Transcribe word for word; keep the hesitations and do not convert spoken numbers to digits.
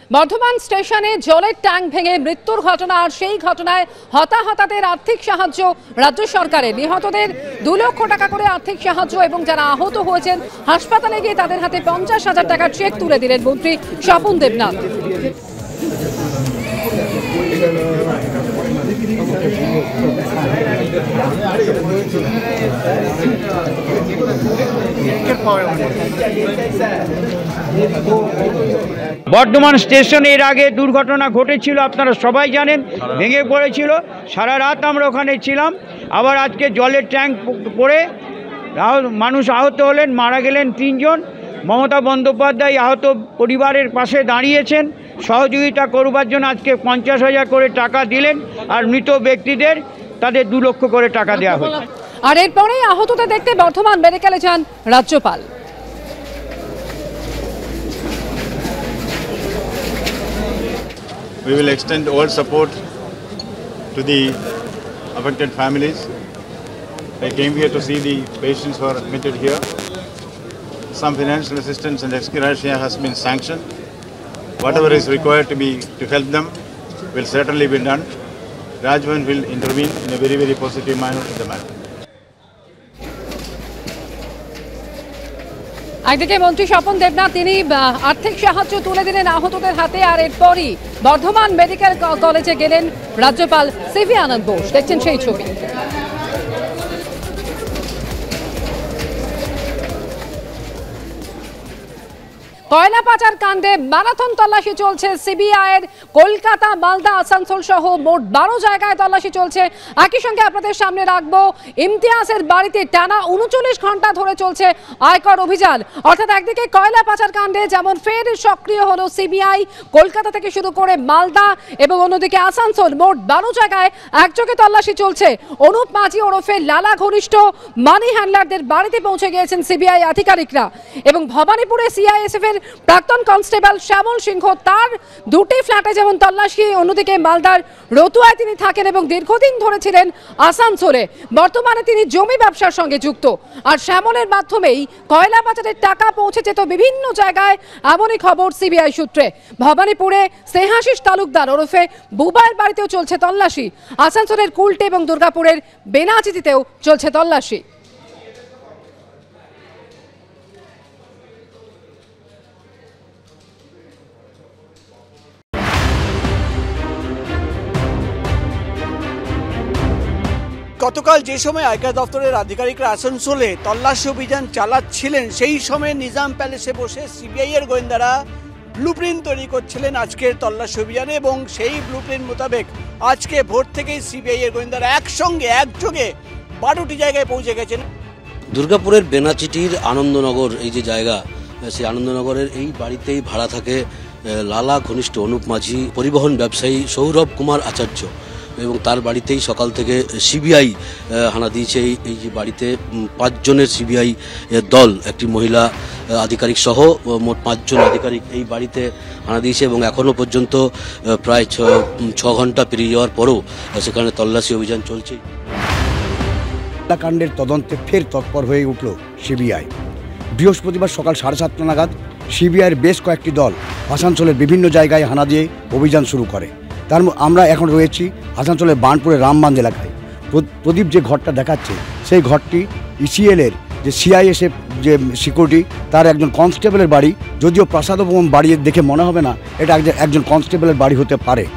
বর্ধমান স্টেশনে জলের ট্যাঙ্ক ভেঙে মৃত্যুর ঘটনা, আর সেই ঘটনায় হতাহতদের আর্থিক সাহায্য রাজ্য সরকারের। নিহতদের দু লক্ষ টাকা করে আর্থিক সাহায্য এবং যারা আহত হয়েছেন হাসপাতালে গিয়ে তাদের হাতে পঞ্চাশ হাজার টাকার চেক তুলে দিলেন মন্ত্রী স্বপন দেবনাথ। বর্ধমান স্টেশনে এর আগে দুর্ঘটনা ঘটেছিল, আপনারা সবাই জানেন, ভেঙে পড়েছিল। সারা রাত আমরা ওখানে ছিলাম। আবার আজকে জলের ট্যাঙ্ক পড়ে মানুষ আহত হলেন, মারা গেলেন তিনজন। মমতা বন্দ্যোপাধ্যায় আহত পরিবারের পাশে দাঁড়িয়েছেন, সহযোগিতা করবার জন্য আজকে পঞ্চাশ হাজার করে টাকা দিলেন, আর মৃত ব্যক্তিদের তাদের দু লক্ষ করে টাকা দেওয়া হয়েছে। আর এরপরেই আহতদের দেখতে বর্ধমান মেডিকেলে যান রাজ্যপাল। We will extend all support to the affected families. I came here to see the patients who are admitted here. Some financial assistance and ex gratia has been sanctioned. Whatever is required to be to help them will certainly be done. Rajvan will intervene in a very very positive manner in the matter. একদিকে মন্ত্রী স্বপন দেবনাথ তিনি আর্থিক সাহায্য তুলে দিলেন আহতদের হাতে, আর এরপরই বর্ধমান মেডিকেল কলেজে গেলেন রাজ্যপাল সিভি আনন্দ বোস। দেখছেন সেই ছবি। কয়লা পাচার কাণ্ডে ম্যারাথন তল্লাশি চলছে সিবিআইয়ের। কলকাতা, মালদা, আসানসোল সহ মোট বারো জায়গায় তল্লাশি চলছে। একই সঙ্গে আপনাদের সামনে রাখবো ইমতিয়াজের বাড়িতে টানা উনচল্লিশ ঘন্টা ধরে চলছে আয়কর অভিযান। অর্থাৎ একদিকে কয়লা পাচার কাণ্ডে যেমন ফের সক্রিয় হলো সিবিআই কলকাতা থেকে শুরু করে মালদা, এবং অন্যদিকে আসানসোল, মোট বারো জায়গায় একযোগে তল্লাশি চলছে। অনুপ মাঝি ওরফে লালা ঘনিষ্ঠ মানি হ্যান্ডলারদের বাড়িতে পৌঁছে গিয়েছেন সিবিআই আধিকারিকরা, এবং ভবানীপুরে সিআইএসএফ এর প্রাক্তন কনস্টেবল শ্যামল সিংহ, তার দুটি ফ্ল্যাটে যেমন তল্লাশি, অন্যদিকে মালদার রতুয়ায় তিনি থাকেন এবং দীর্ঘদিন ধরে ছিলেন আসানসোলে। বর্তমানে তিনি জমি ব্যবসার সঙ্গে যুক্ত, আর শ্যামলের মাধ্যমেই কয়লা পাচারের টাকা পৌঁছে যেত বিভিন্ন জায়গায়, এমনই খবর সিবিআই সূত্রে। ভবানীপুরে স্নেহাশিস তালুকদার ওরফে বুবাইয়ের বাড়িতেও চলছে তল্লাশি। আসানসোলের কুলটে এবং দুর্গাপুরের বেনাচিতিতেও চলছে তল্লাশি। গতকাল যে সময় আয়কর দপ্তরের আধিকারিকরা আসানসোলে তল্লাশি অভিযান চালাচ্ছিলেন, সেই সময় নিজাম প্যালেসে বসে সিবিআই এর গোয়েন্দারা ব্লুপ্রিন্ট তৈরি করছিলেন আজকের তল্লাশি অভিযানে, এবং সেই ব্লুপ্রিন্ট মোতাবেক আজকে ভোর থেকেই সিবিআই এর গোয়েন্দারা একসঙ্গে একযোগে বারোটি জায়গায় পৌঁছে গেছেন। দুর্গাপুরের বেনাচিটির আনন্দনগর এই যে জায়গা, সেই আনন্দনগরের এই বাড়িতেই ভাড়া থাকে লালা ঘনিষ্ঠ অনুপ মাঝি, পরিবহন ব্যবসায়ী সৌরভ কুমার আচার্য, এবং তার বাড়িতেই সকাল থেকে সিবিআই হানা দিয়েছে। এই যে বাড়িতে পাঁচজনের সিবিআই দল, একটি মহিলা আধিকারিক সহ মোট পাঁচজন আধিকারিক এই বাড়িতে হানা দিয়েছে, এবং এখনও পর্যন্ত প্রায় ছ ঘন্টা পেরিয়ে যাওয়ার পরও সেখানে তল্লাশি অভিযান চলছে। কাণ্ডের তদন্তে ফের তৎপর হয়ে উঠল সিবিআই। বৃহস্পতিবার সকাল সাড়ে সাতটা নাগাদ সিবিআইয়ের বেশ কয়েকটি দল আসানসোলের বিভিন্ন জায়গায় হানা দিয়ে অভিযান শুরু করে। তার আমরা এখন রয়েছি আসানসোলের বার্নপুরের রামবাঁধ এলাকায়। প্রদীপ যে ঘরটা দেখাচ্ছে, সেই ঘরটি ইসিএলের যে সিআইএসএফ যে সিকিউরিটি, তার একজন কনস্টেবলের বাড়ি। যদিও প্রাসাদ ভবন বাড়ি দেখে মনে হবে না এটা একজন কনস্টেবলের বাড়ি হতে পারে।